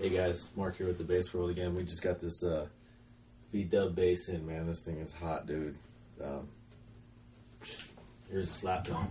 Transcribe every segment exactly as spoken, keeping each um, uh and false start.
Hey guys, Mark here with the Bass World again. We just got this uh, V-dub bass in, man. This thing is hot, dude. Um, here's a slap drum.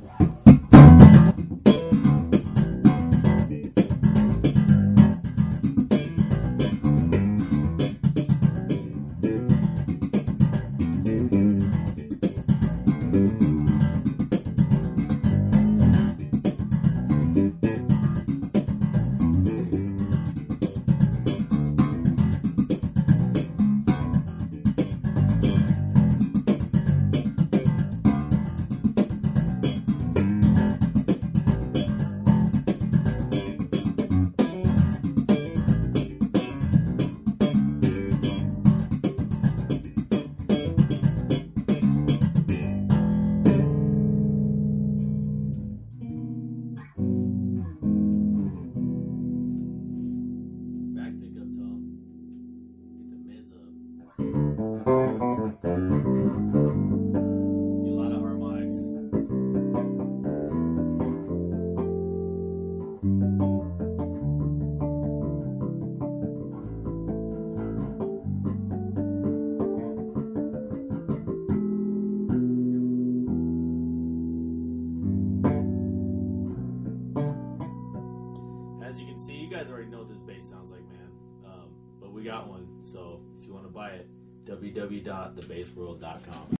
As you can see, you guys already know what this bass sounds like, man. Um, but we got one, so if you want to buy it, w w w dot the bass world dot com.